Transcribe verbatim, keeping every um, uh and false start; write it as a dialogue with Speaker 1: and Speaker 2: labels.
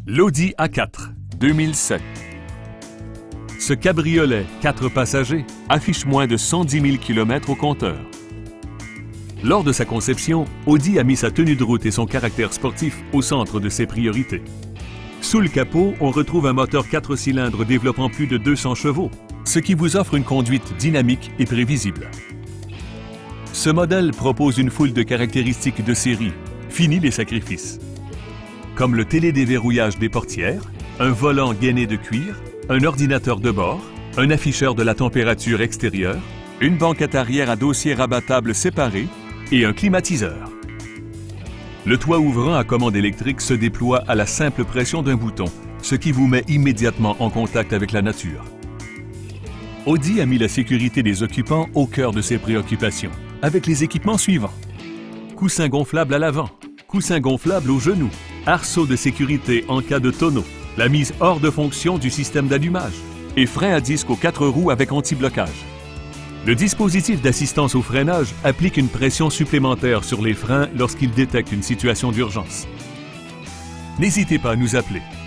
Speaker 1: L'Audi A quatre deux mille sept. Ce cabriolet quatre passagers affiche moins de cent dix mille kilomètres au compteur. Lors de sa conception, Audi a mis sa tenue de route et son caractère sportif au centre de ses priorités. Sous le capot, on retrouve un moteur quatre cylindres développant plus de deux cents chevaux, ce qui vous offre une conduite dynamique et prévisible. Ce modèle propose une foule de caractéristiques de série, fini les sacrifices, comme le télédéverrouillage des portières, un volant gainé de cuir, un ordinateur de bord, un afficheur de la température extérieure, une banquette arrière à dossier rabattable séparé et un climatiseur. Le toit ouvrant à commande électrique se déploie à la simple pression d'un bouton, ce qui vous met immédiatement en contact avec la nature. Audi a mis la sécurité des occupants au cœur de ses préoccupations, avec les équipements suivants. Coussin gonflable à l'avant, coussin gonflable au genou, arceau de sécurité en cas de tonneau, la mise hors de fonction du système d'allumage et frein à disque aux quatre roues avec anti-blocage. Le dispositif d'assistance au freinage applique une pression supplémentaire sur les freins lorsqu'il détecte une situation d'urgence. N'hésitez pas à nous appeler.